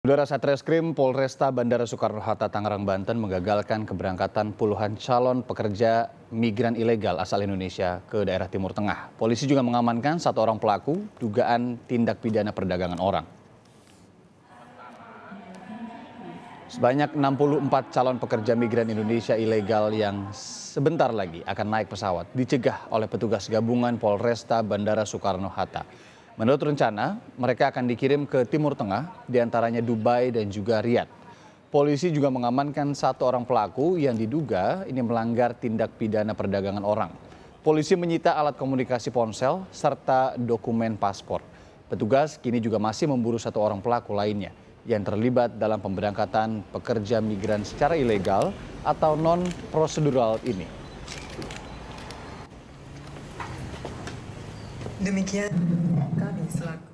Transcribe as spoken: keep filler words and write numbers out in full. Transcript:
Saudara Satreskrim Polresta Bandara Soekarno-Hatta Tangerang, Banten menggagalkan keberangkatan puluhan calon pekerja migran ilegal asal Indonesia ke daerah Timur Tengah. Polisi juga mengamankan satu orang pelaku dugaan tindak pidana perdagangan orang. Sebanyak enam puluh empat calon pekerja migran Indonesia ilegal yang sebentar lagi akan naik pesawat dicegah oleh petugas gabungan Polresta Bandara Soekarno-Hatta. Menurut rencana, mereka akan dikirim ke Timur Tengah, diantaranya Dubai dan juga Riyadh. Polisi juga mengamankan satu orang pelaku yang diduga ini melanggar tindak pidana perdagangan orang. Polisi menyita alat komunikasi ponsel serta dokumen paspor. Petugas kini juga masih memburu satu orang pelaku lainnya yang terlibat dalam pemberangkatan pekerja migran secara ilegal atau non-prosedural ini. Demikian kami selaku